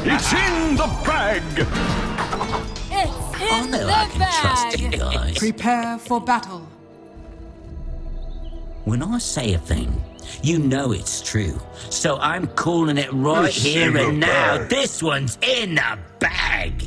It's in the bag! It's I in know the I can trust you bag! guys. Prepare for battle. When I say a thing, you know it's true. So I'm calling it right It's here in and the now. bag. This one's in the bag.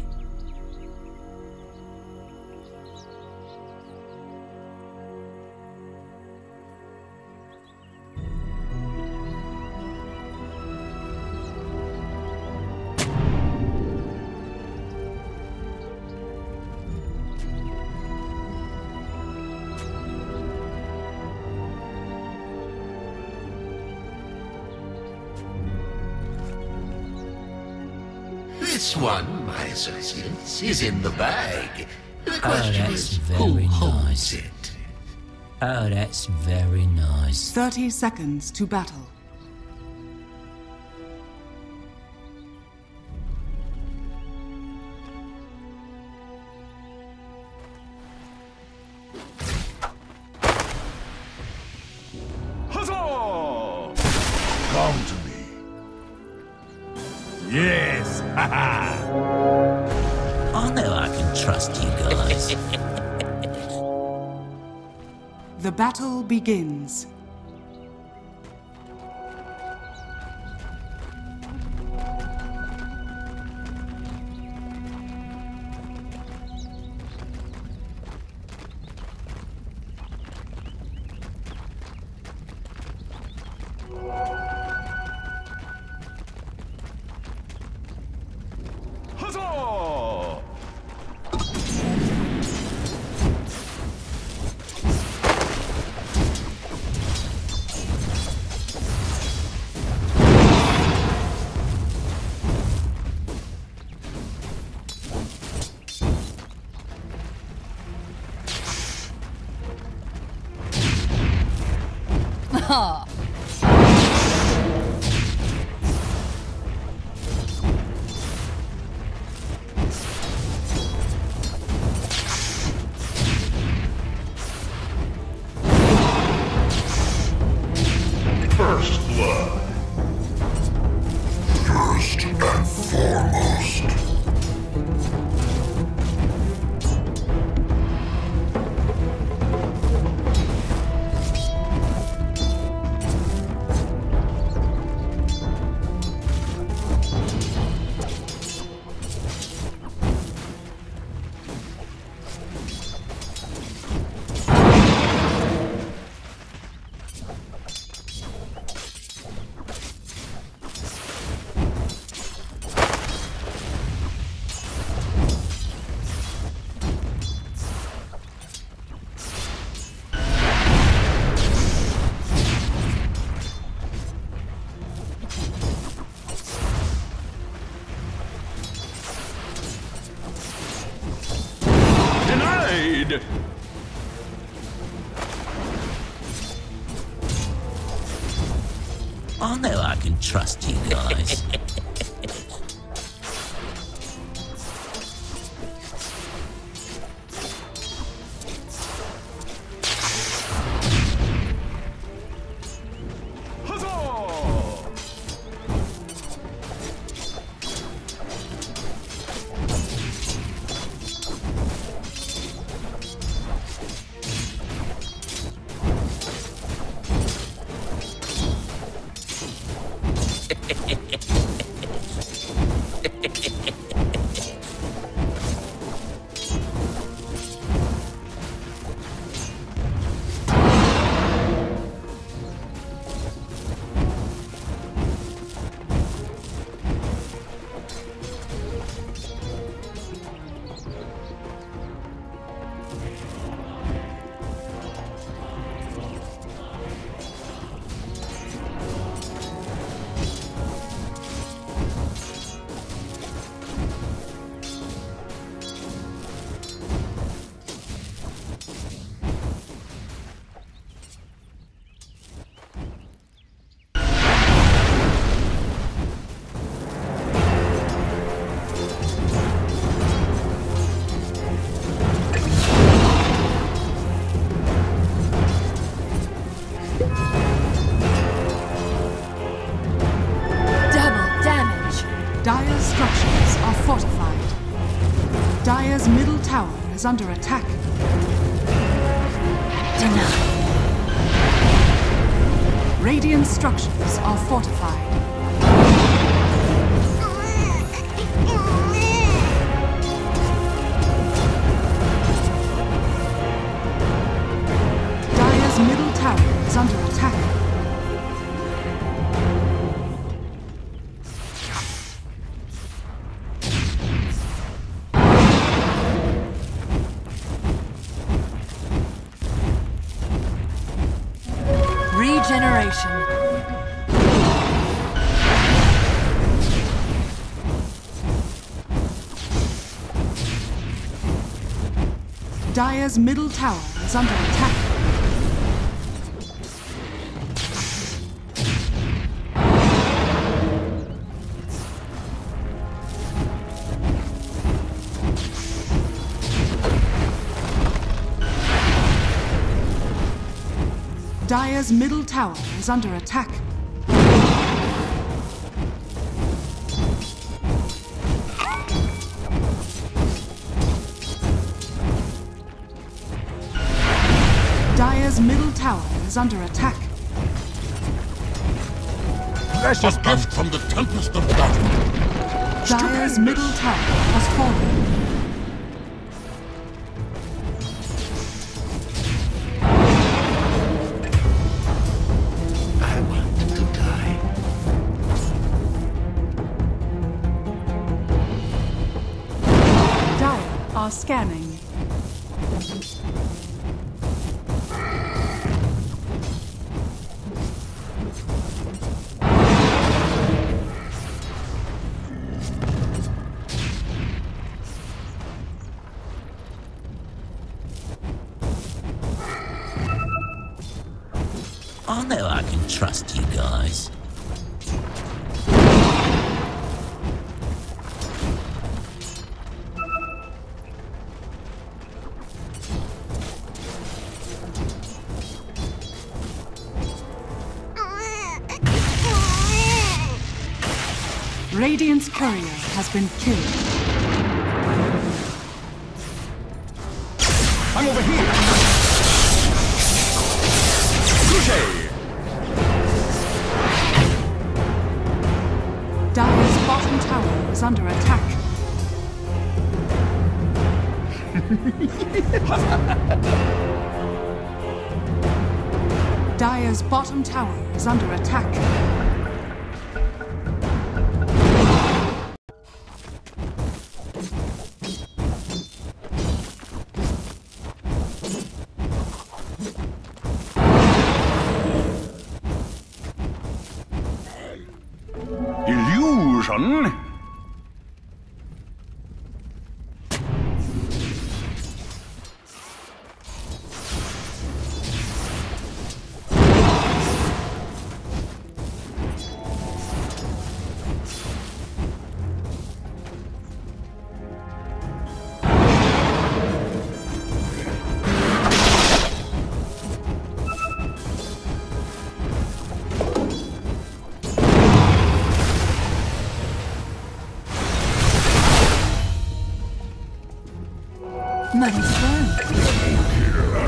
This one, my associates, is in the bag. The Oh, question that's is, very who nice. holds it? Oh, that's very nice. 30 seconds to battle. Huzzah! Come to me. Yes! I know I can trust you guys. The battle begins. Huzzah! First blood. First and foremost. Denied! I know I can trust you guys. Huzzah! Dire's structures are fortified. Dire's middle tower is under attack. Denied. Radiant structures are fortified. Dire's middle tower is under attack. Regeneration. Dire's middle tower is under attack. Dire's middle tower is under attack. Dire's middle tower is under attack. Precious gift from the Tempest of Battle. Dire's middle tower has fallen. I want to die. Dire are scanning. I know I can trust you guys. Radiant's courier has been killed. I'm over here. Touché. Dire's bottom tower is under attack. Dire's bottom tower is under attack. Illusion. Money's burned.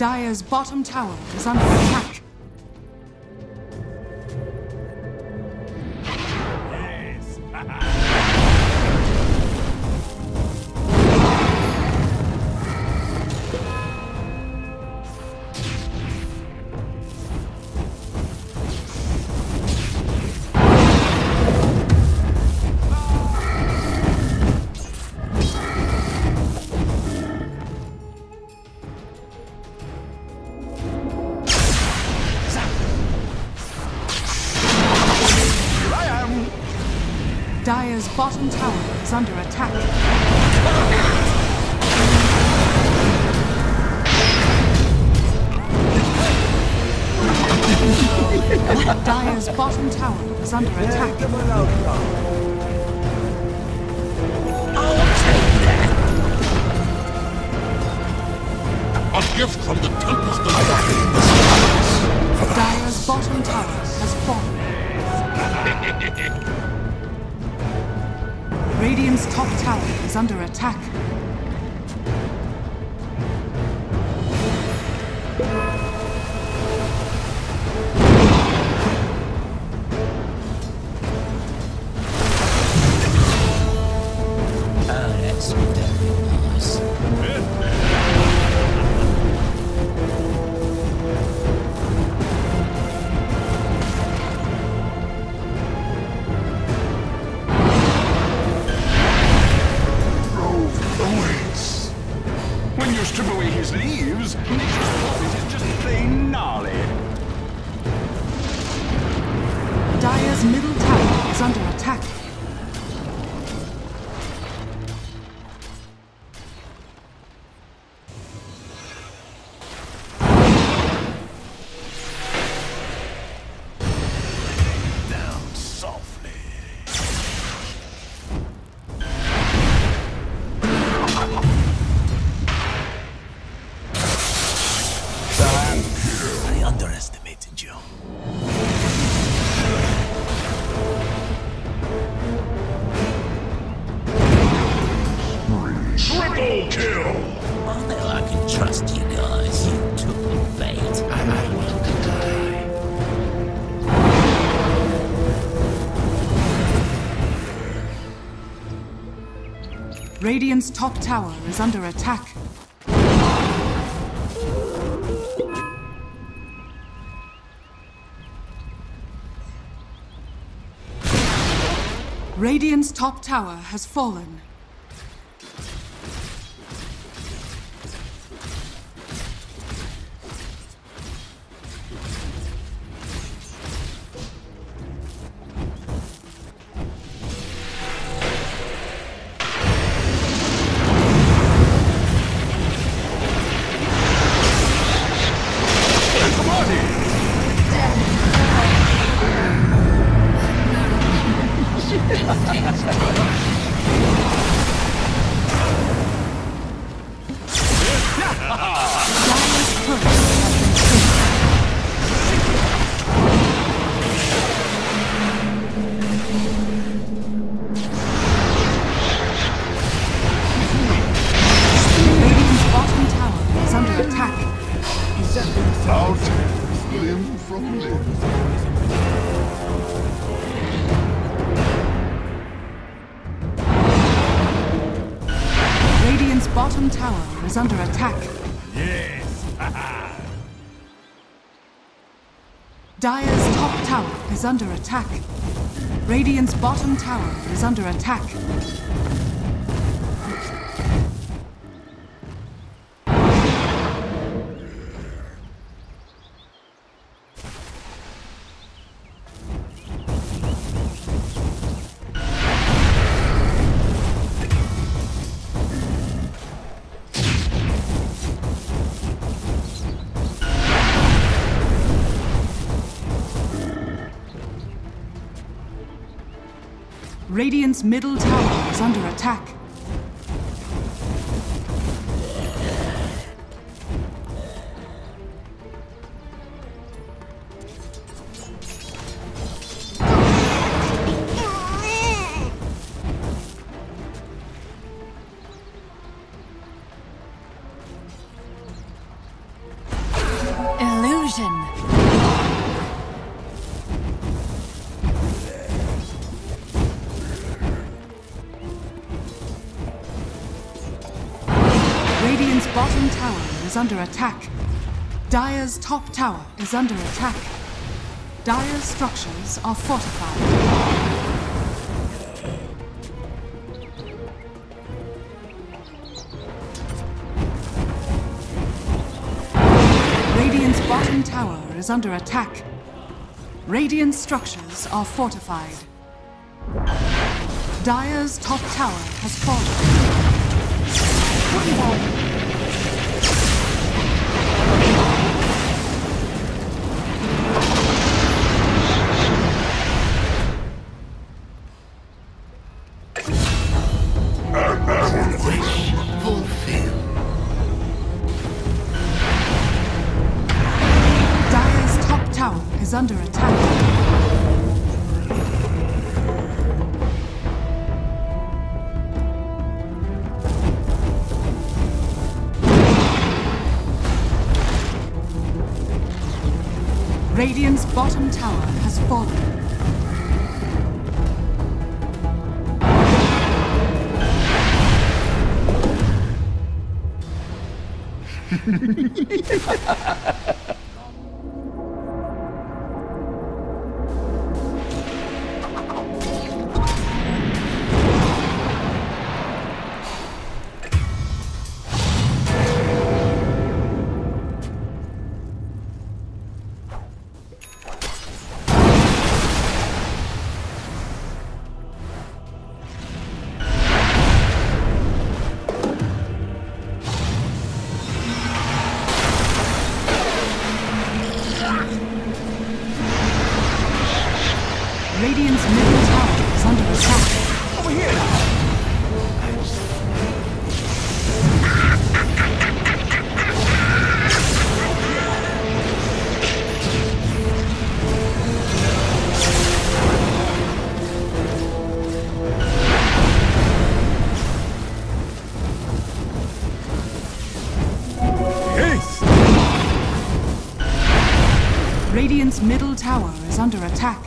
Dire's bottom tower is under attack. Dire's bottom tower is under attack. Dire's bottom tower is under attack. A gift from the Tempest of Darkness. Dire's bottom tower has fallen. Radiant's top tower is under attack. Oh, that's very nice. When you strip away his leaves, nature's profit is just plain gnarly. Dire's middle tower is under attack. Down softly. I underestimated you. Triple kill! I know I can trust you guys. You took the bait. I might want to die. Radiant's top tower is under attack. Radiant's top tower has fallen. Out, limb from limb. Radiant's bottom tower is under attack. Yes! Dire's top tower is under attack. Radiant's bottom tower is under attack. Radiant's middle tower is under attack. Radiant's bottom tower is under attack. Dire's top tower is under attack. Dire's structures are fortified. Radiant's bottom tower is under attack. Radiant structures are fortified. Dire's top tower has fallen. Dire's top tower is under attack. Radiant's bottom tower has fallen. Radiant's middle tower is under attack. Over here now. Radiant's middle tower is under attack.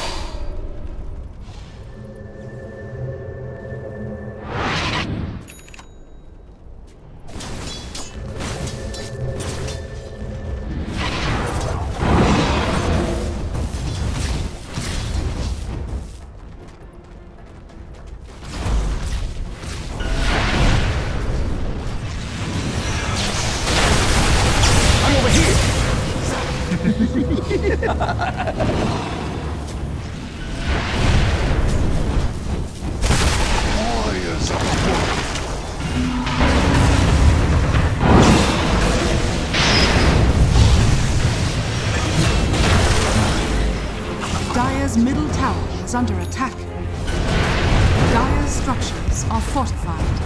Dire's middle tower is under attack. Dire's structures are fortified.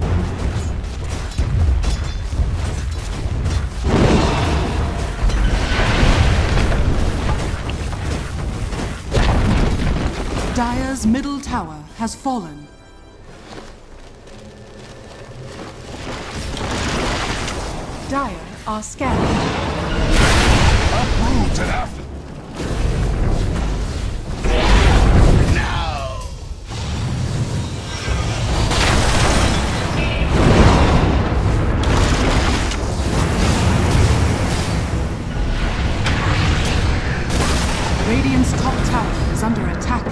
Dire's middle tower has fallen. Dire are scanning. Approved and after. Radiant's top tower is under attack.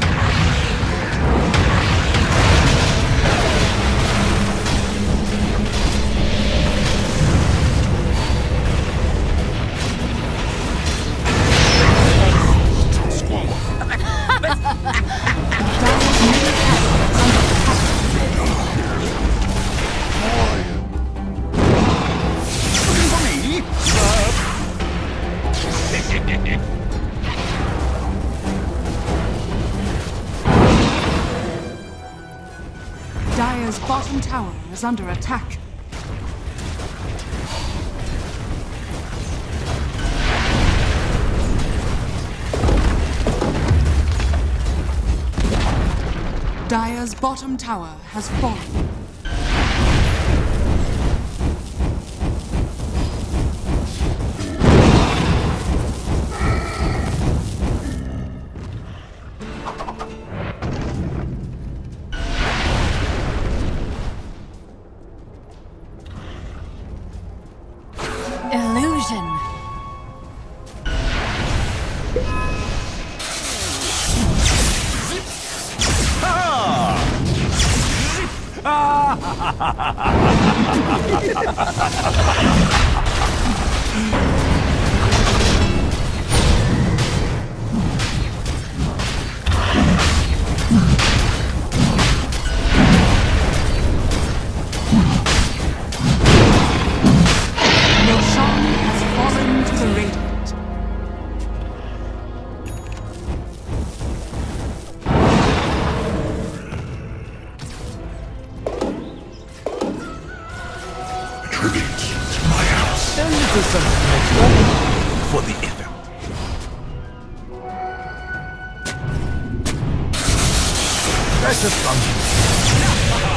Dire's bottom tower is under attack. Dire's bottom tower has fallen. Roshan has fallen to the Radiant. Tribute to my house. A little something extra for the effort. Precious function.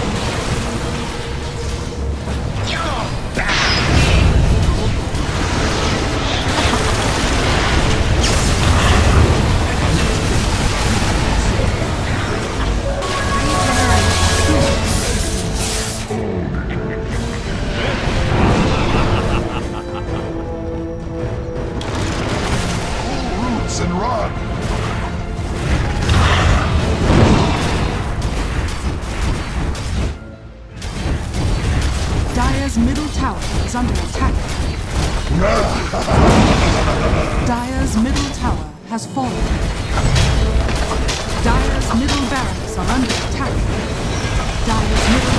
Roots and run. Dire's middle tower is under attack. Dire's middle tower has fallen. Dire's middle barracks are under attack. Dire's middle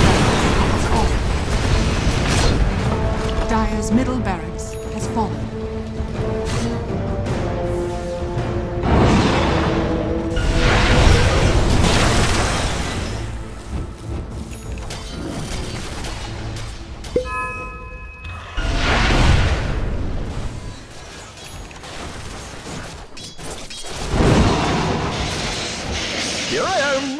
barracks has fallen. Dire's middle barracks has fallen. Here I am.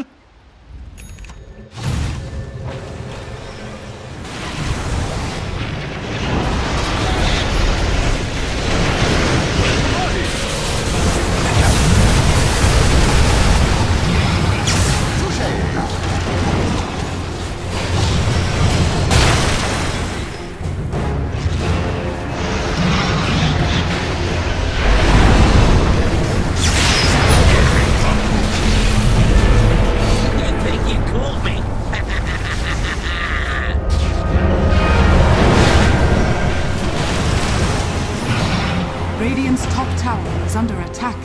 You think you caught me? Radiant's top tower is under attack.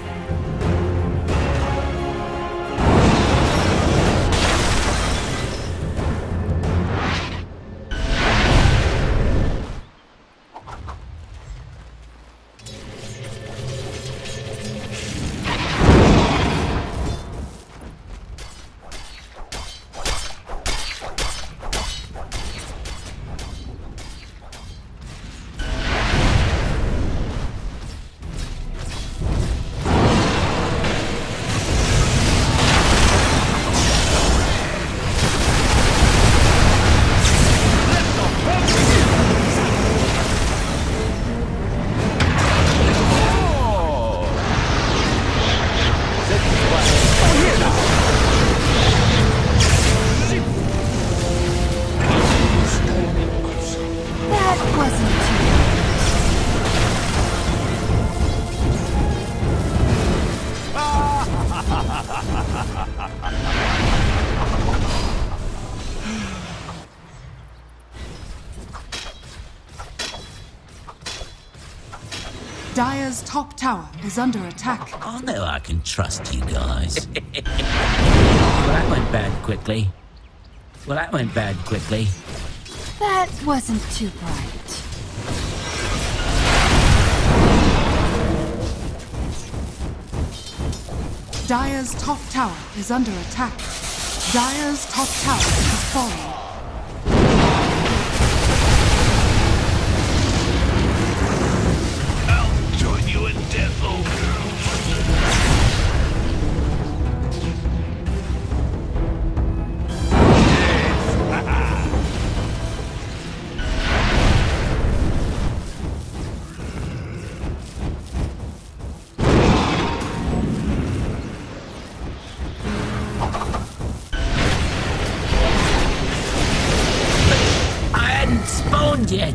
That wasn't too Dire's top tower is under attack. I know I can trust you guys. Well, that went bad quickly. That wasn't too bright. Dire's top tower is under attack. Dire's top tower has fallen. I'll join you in death, old girl. I hadn't spawned yet.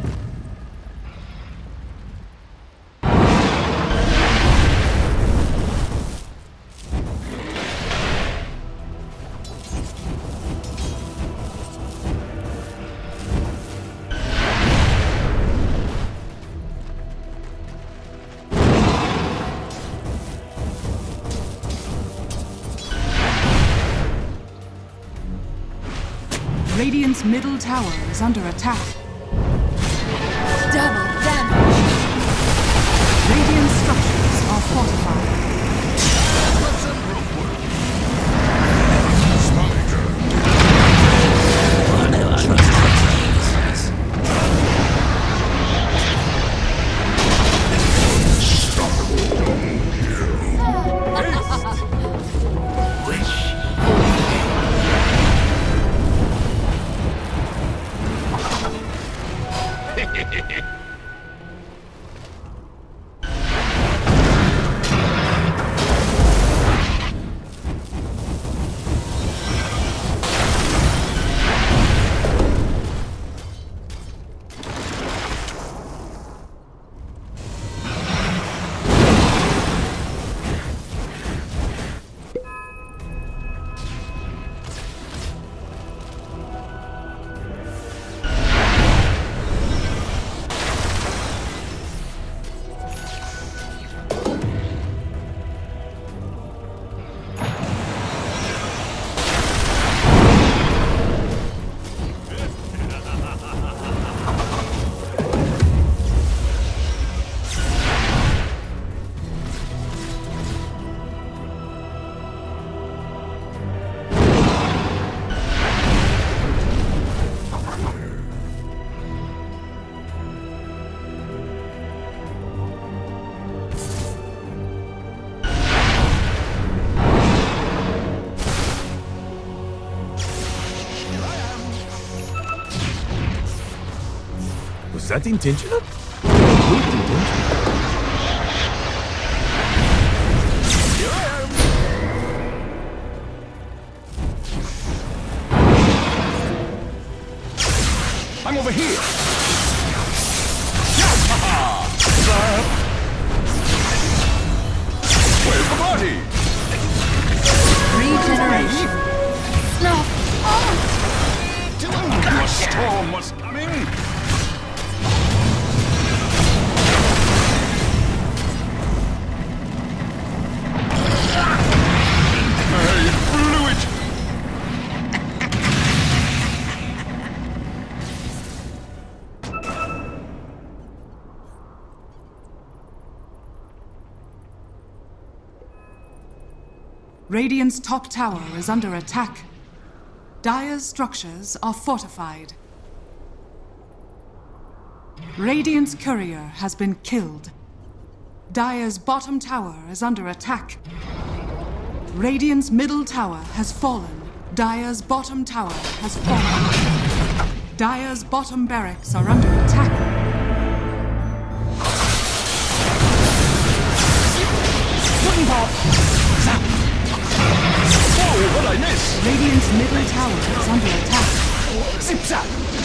Radiant's middle tower is under attack. Double damage. Radiant structures are fortified. Was that intentional? Looked intentional. Here I am. I'm over here. Where's the party? Regeneration. Snuff out. A storm was coming. I blew it. Radiant's top tower is under attack. Dire's structures are fortified. Radiant's courier has been killed. Dire's bottom tower is under attack. Radiant's middle tower has fallen. Dire's bottom tower has fallen. Dire's bottom barracks are under attack. Swing pop. Zap. Whoa, what'd I miss? Radiant's middle tower is under attack. Zip zap.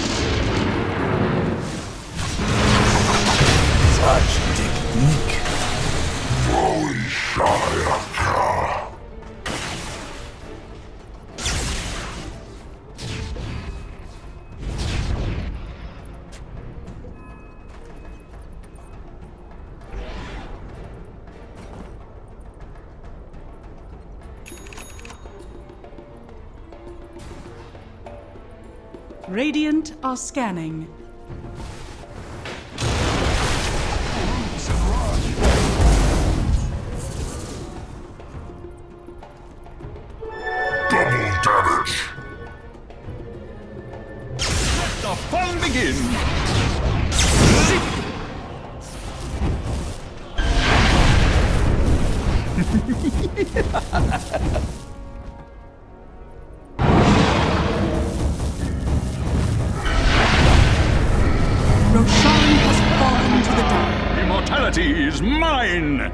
Such technique. Radiant are scanning. Double damage. Let the fun begin. Zip. Roshan has fallen to the dark. Immortality is mine.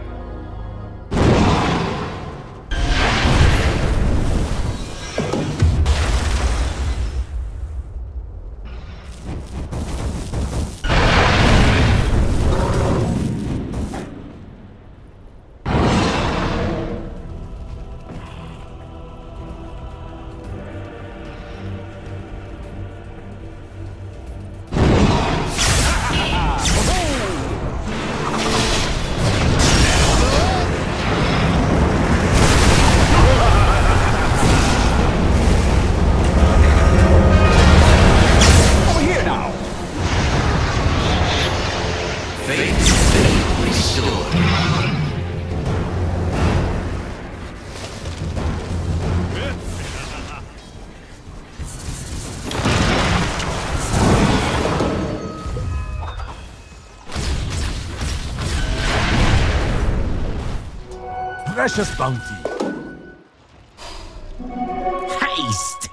precious bounty. Haste!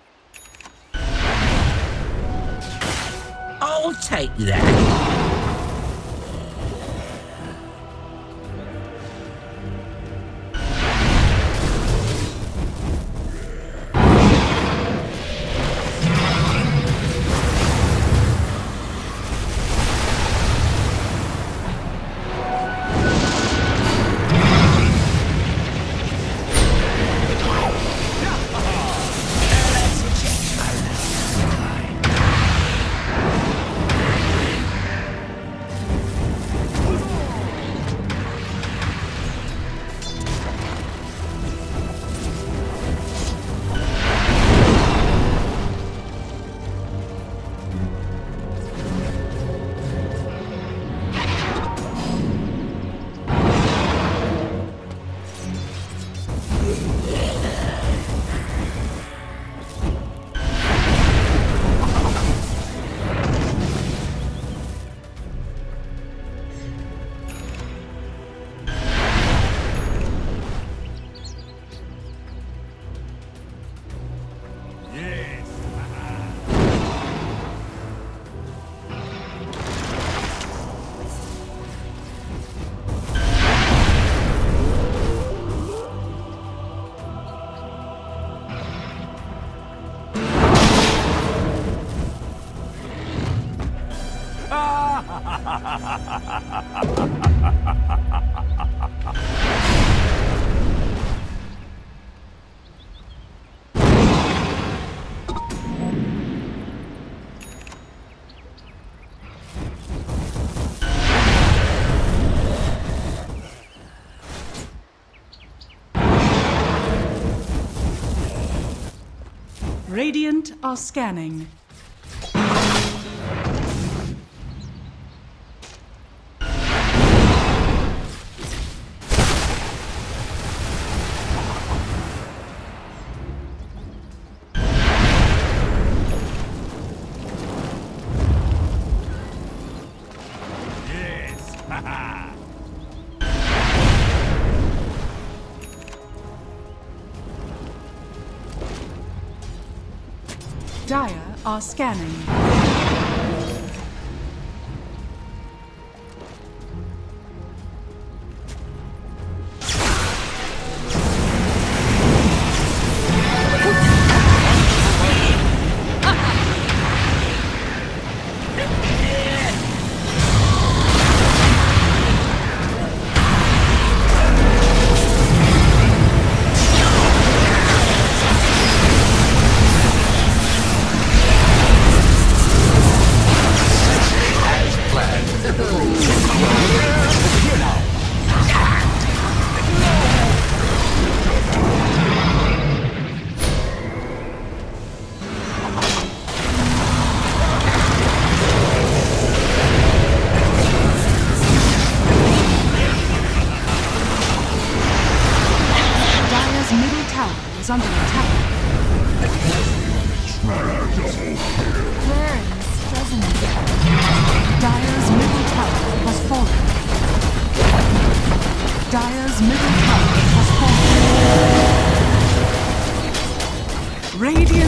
I'll take that. Radiant are scanning. Dire are scanning. Is under attack. Burns, doesn't it? Dire's middle tower has fallen. Dire's middle tower has fallen. Radiant